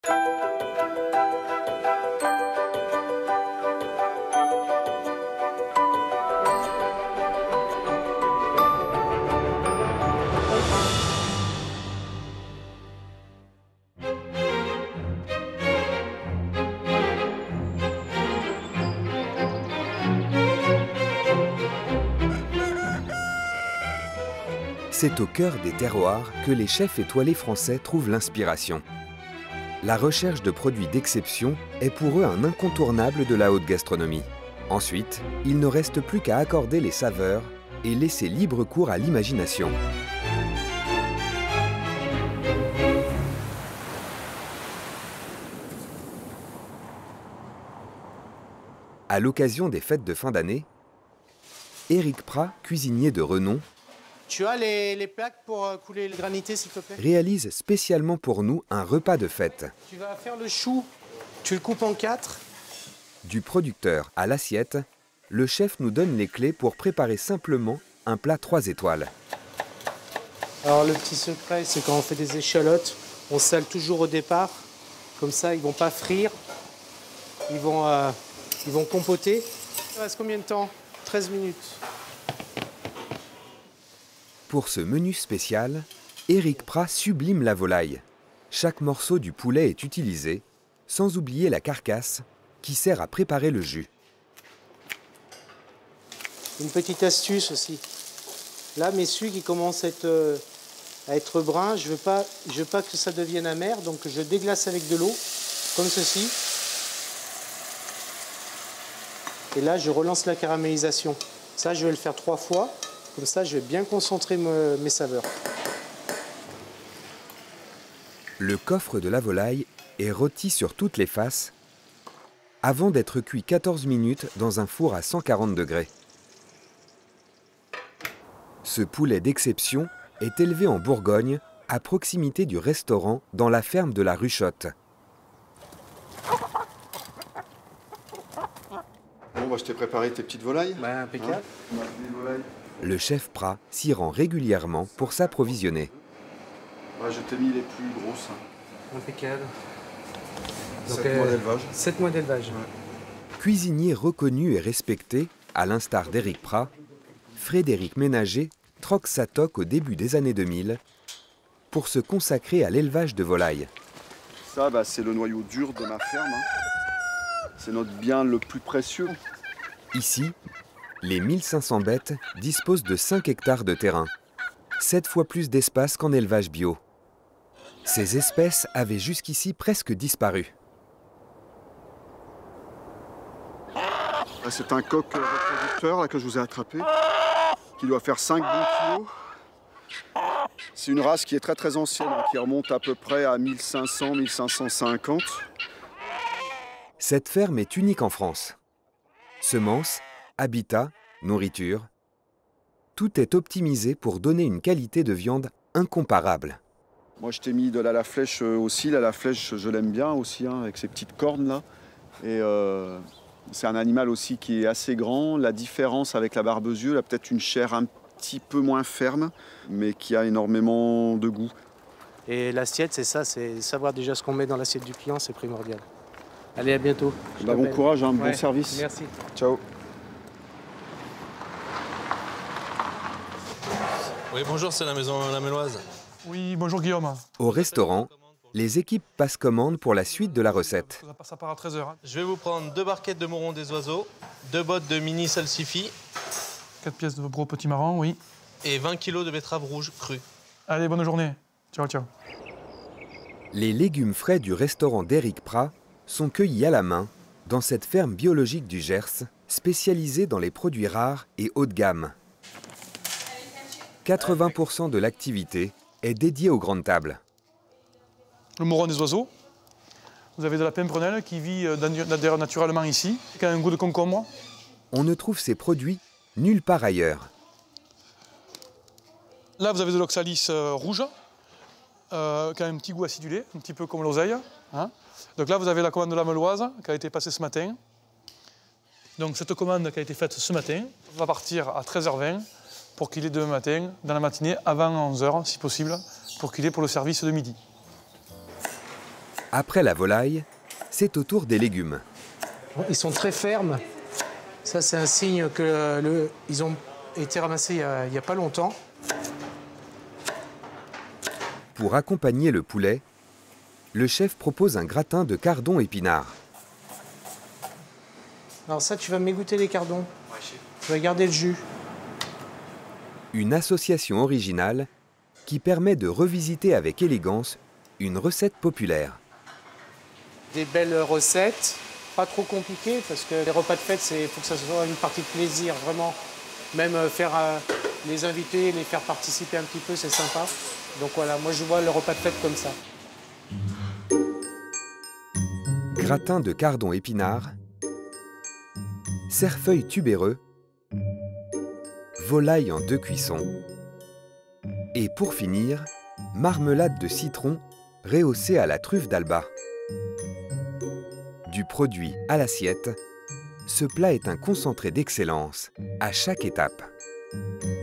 C'est au cœur des terroirs que les chefs étoilés français trouvent l'inspiration. La recherche de produits d'exception est pour eux un incontournable de la haute gastronomie. Ensuite, il ne reste plus qu'à accorder les saveurs et laisser libre cours à l'imagination. À l'occasion des fêtes de fin d'année, Éric Prat, cuisinier de renom, tu as les plaques pour couler le granité, s'il te plaît? Réalise spécialement pour nous un repas de fête. Tu vas faire le chou, tu le coupes en 4. Du producteur à l'assiette, le chef nous donne les clés pour préparer simplement un plat 3 étoiles. Alors le petit secret, c'est quand on fait des échalotes, on sale toujours au départ. Comme ça, ils ne vont pas frire, ils vont compoter. Ça reste combien de temps? 13 minutes. Pour ce menu spécial, Éric Prat sublime la volaille. Chaque morceau du poulet est utilisé, sans oublier la carcasse qui sert à préparer le jus. Une petite astuce aussi. Là, mes sucs qui commencent à être bruns, je veux pas que ça devienne amer, donc je déglace avec de l'eau, comme ceci. Et là, je relance la caramélisation. Ça, je vais le faire 3 fois. Comme ça, je vais bien concentrer mes saveurs. Le coffre de la volaille est rôti sur toutes les faces avant d'être cuit 14 minutes dans un four à 140 degrés. Ce poulet d'exception est élevé en Bourgogne, à proximité du restaurant dans la ferme de la Ruchotte. Bon, bah, je t'ai préparé tes petites volailles. Bah, impeccable. Le chef Prat s'y rend régulièrement pour s'approvisionner. Ouais, je t'ai mis les plus grosses. Impeccable. 7 mois d'élevage. 7 mois d'élevage. Ouais. Cuisinier reconnu et respecté, à l'instar d'Éric Prat, Frédéric Ménager troque sa toque au début des années 2000 pour se consacrer à l'élevage de volailles. Ça, bah, c'est le noyau dur de ma ferme. Hein. C'est notre bien le plus précieux. Ici, les 1500 bêtes disposent de 5 hectares de terrain, 7 fois plus d'espace qu'en élevage bio. Ces espèces avaient jusqu'ici presque disparu. C'est un coq reproducteur là, que je vous ai attrapé, qui doit faire 5 bons kilos. C'est une race qui est très ancienne, hein, qui remonte à peu près à 1500-1550. Cette ferme est unique en France. Semences, habitat, nourriture, tout est optimisé pour donner une qualité de viande incomparable. Moi je t'ai mis de la flèche aussi, la flèche je l'aime bien aussi, hein, avec ses petites cornes là. Et c'est un animal aussi qui est assez grand. La différence avec la barbezieux, elle a peut-être une chair un petit peu moins ferme, mais qui a énormément de goût. Et l'assiette, c'est ça, c'est savoir déjà ce qu'on met dans l'assiette du client, c'est primordial. Allez, à bientôt. Bah, bon courage, hein, bon service. Merci. Ciao. Oui, bonjour, c'est la maison La Méloise. Oui, bonjour Guillaume. Au restaurant, les équipes passent commande pour la suite de la recette. Ça part à 13 h. Je vais vous prendre 2 barquettes de mouron des oiseaux, 2 bottes de mini salsifis. 4 pièces de gros petits marrons, oui. Et 20 kilos de betteraves rouges crues. Allez, bonne journée. Ciao, ciao. Les légumes frais du restaurant d'Éric Prat sont cueillis à la main dans cette ferme biologique du Gers, spécialisée dans les produits rares et haut de gamme. 80% de l'activité est dédiée aux grandes tables. Le mouron des oiseaux. Vous avez de la pimprenelle qui vit naturellement ici, qui a un goût de concombre. On ne trouve ces produits nulle part ailleurs. Là, vous avez de l'oxalis rouge, qui a un petit goût acidulé, un petit peu comme l'oseille. Hein. Donc là, vous avez la commande de la Meloise qui a été passée ce matin. Donc cette commande qui a été faite ce matin va partir à 13h20 pour qu'il ait demain matin, dans la matinée, avant 11h, si possible, pour qu'il ait pour le service de midi. Après la volaille, c'est au tour des légumes. Ils sont très fermes. Ça, c'est un signe que ils ont été ramassés il n'y a pas longtemps. Pour accompagner le poulet, le chef propose un gratin de cardon épinard. Alors ça, tu vas m'égoutter les cardons. Tu vas garder le jus. Une association originale qui permet de revisiter avec élégance une recette populaire. Des belles recettes, pas trop compliquées, parce que les repas de fête, il faut que ça soit une partie de plaisir, vraiment. Même faire les invités, les faire participer un petit peu, c'est sympa. Donc voilà, moi je vois le repas de fête comme ça. Gratin de cardon épinard, cerfeuil tubéreux, volaille en 2 cuissons et pour finir, marmelade de citron rehaussée à la truffe d'Alba. Du produit à l'assiette, ce plat est un concentré d'excellence à chaque étape.